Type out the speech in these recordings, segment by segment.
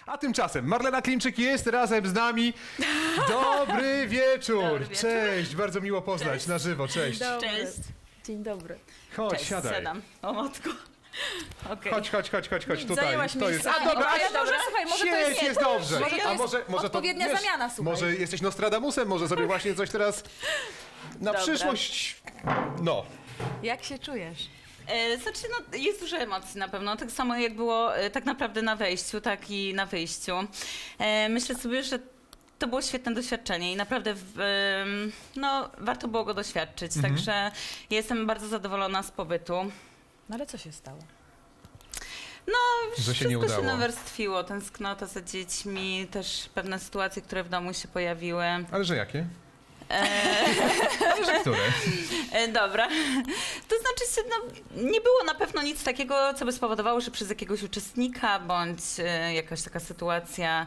A tymczasem Marlena Klimczyk jest razem z nami. Dobry wieczór. Dobry wieczór. Cześć, bardzo miło poznać na żywo. Cześć. Dobry. Cześć. Dzień dobry. Chodź, Cześć, siadaj. siadam. O matko. Okay. Chodź tutaj. Zajęłaś To jest... miejsce. A dobra, Ale może, słuchaj, może to siedź, jest dobrze. Może to A jest może to, odpowiednia wiesz, zamiana, słuchaj. Może jesteś Nostradamusem, może sobie właśnie coś teraz na Dobra. przyszłość. No. Jak się czujesz? Znaczy, no, jest dużo emocji na pewno. Tak samo jak było tak naprawdę na wejściu, tak i na wyjściu. Myślę sobie, że to było świetne doświadczenie i naprawdę no, warto było go doświadczyć. Także ja jestem bardzo zadowolona z pobytu. No ale co się stało? No, Że się wszystko nie udało. się nawarstwiło. Tęsknota za dziećmi, też pewne sytuacje, które w domu się pojawiły. Ale że jakie? Ale że które? Dobra. To znaczy się, no, nie było na pewno nic takiego, co by spowodowało, że przez jakiegoś uczestnika bądź jakaś taka sytuacja,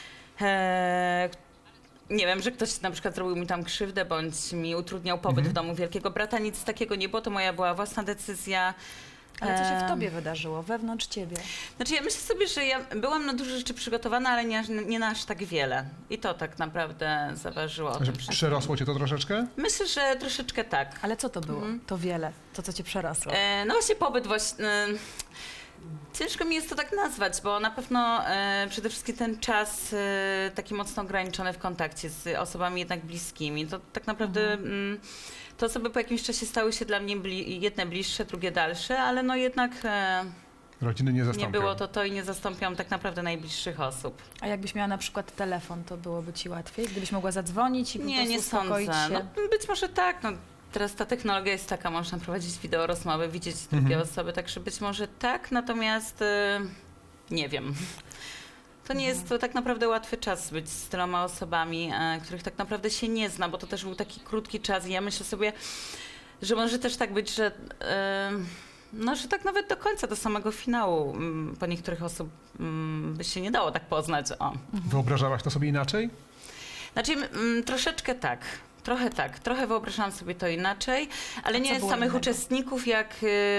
nie wiem, że ktoś na przykład zrobił mi tam krzywdę bądź mi utrudniał pobyt w domu Wielkiego Brata. Nic takiego nie było, to moja była własna decyzja. Ale co się w tobie wydarzyło, wewnątrz ciebie? Znaczy ja myślę sobie, że ja byłam na dużo rzeczy przygotowana, ale nie na aż tak wiele. I to tak naprawdę zaważyło o Że tym wszystkim. przerosło cię to troszeczkę? Myślę, że troszeczkę tak. Ale co to było? To wiele, to co cię przerosło. No właśnie pobyt właśnie... Ciężko mi jest to tak nazwać, bo na pewno przede wszystkim ten czas taki mocno ograniczony w kontakcie z osobami jednak bliskimi. To tak naprawdę te osoby po jakimś czasie stały się dla mnie jedne bliższe, drugie dalsze, ale no jednak Rodziny nie nie zastąpią. było to i nie zastąpią tak naprawdę najbliższych osób. A jakbyś miała na przykład telefon, to byłoby ci łatwiej? Gdybyś mogła zadzwonić i po Nie, prostu nie uspokoić sądzę. się? No, być może tak, no. Teraz ta technologia jest taka, można prowadzić wideo rozmowy, widzieć drugie osoby, także być może tak, natomiast nie wiem. To nie jest to tak naprawdę łatwy czas być z tyloma osobami, których tak naprawdę się nie zna, bo to też był taki krótki czas i ja myślę sobie, że może też tak być, że no, że tak nawet do końca, do samego finału po niektórych osób by się nie dało tak poznać. O. Wyobrażałaś to sobie inaczej? Znaczy troszeczkę tak. Trochę tak, trochę wyobrażałam sobie to inaczej, ale A co nie było samych innego? uczestników, jak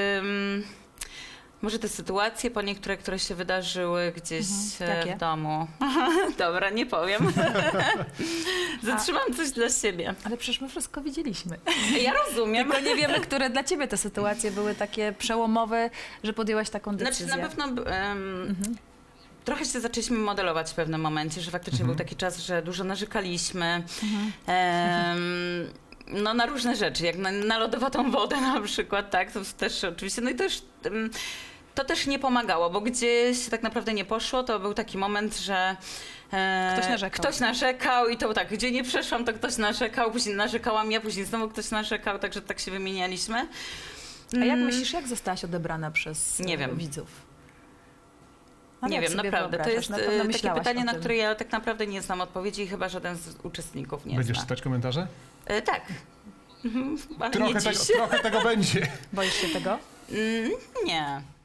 może te sytuacje po niektóre, które się wydarzyły gdzieś Jakie? w domu. Dobra, nie powiem. Zatrzymam coś dla siebie. Ale przecież my wszystko widzieliśmy. Ja rozumiem. Tylko nie wiemy, które dla ciebie te sytuacje były takie przełomowe, że podjęłaś taką Znaczy decyzję. na pewno trochę się zaczęliśmy modelować w pewnym momencie, że faktycznie był taki czas, że dużo narzekaliśmy. No na różne rzeczy, jak na lodowatą wodę na przykład, tak, to też oczywiście, no i też to też nie pomagało, bo gdzieś tak naprawdę nie poszło, to był taki moment, że ktoś narzekał i to tak, gdzie nie przeszłam, to ktoś narzekał, później narzekałam ja, później znowu ktoś narzekał, także tak się wymienialiśmy. A jak myślisz, jak zostałaś odebrana przez Nie wiem. widzów? Ale Nie jak wiem, sobie naprawdę. To wyobrażasz? jest Na pewno takie myślałaś pytanie, o na tym. które ja tak naprawdę nie znam odpowiedzi i chyba żaden z uczestników nie Będziesz zna. czytać komentarze? Tak. Ale nie dziś. Trochę tego będzie. Boisz się tego? Nie.